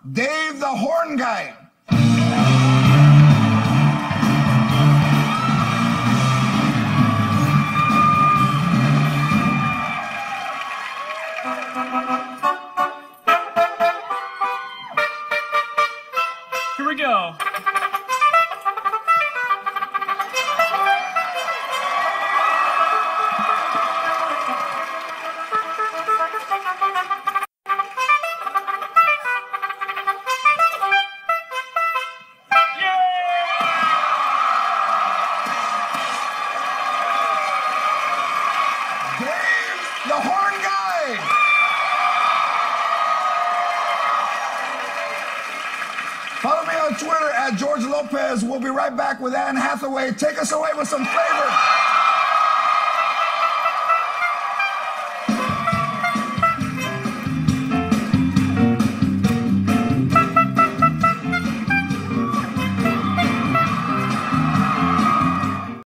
Dave the Horn Guy. Here we go. The Horn Guy. Follow me on Twitter at George Lopez. We'll be right back with Anne Hathaway. Take us away with some flavor.